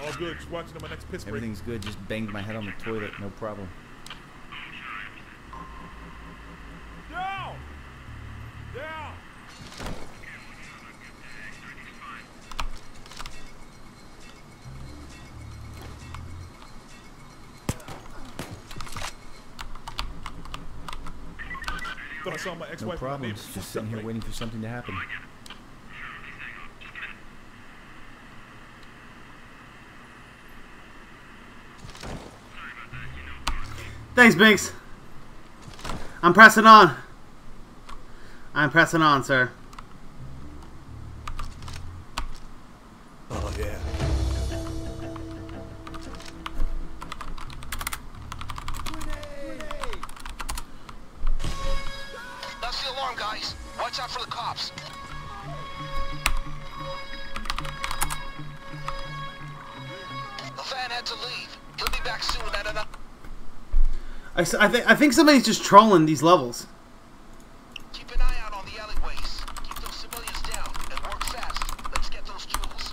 All good. Just watching my next piss break. Everything's good. Just banged my head on the toilet. No problem. Down! Down! Thought I saw my ex-wife. No problems. Just sitting here waiting for something to happen. Thanks, Binks. I'm pressing on. I'm pressing on, sir. Oh, yeah. That's the alarm, guys. Watch out for the cops. The van had to leave. He'll be back soon at another. I think somebody's just trolling these levels. Keep an eye out on the alleyways. Keep those civilians down and work fast. Let's get those jewels.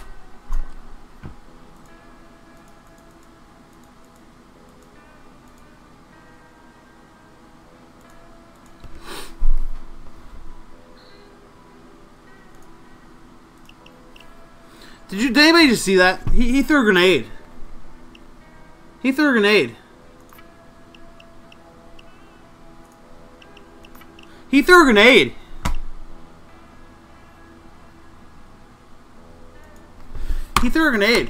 Did anybody just see that? He threw a grenade. He threw a grenade. He threw a grenade. He threw a grenade.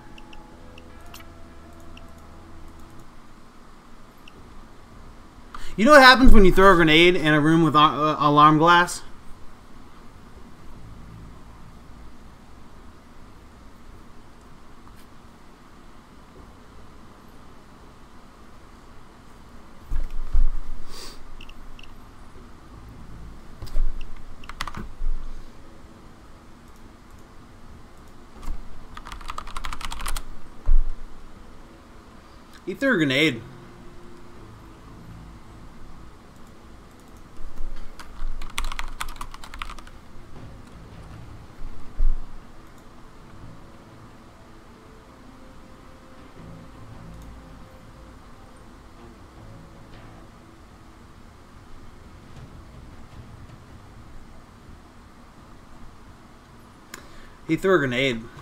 You know what happens when you throw a grenade in a room with alarm glass? He threw a grenade. He threw a grenade.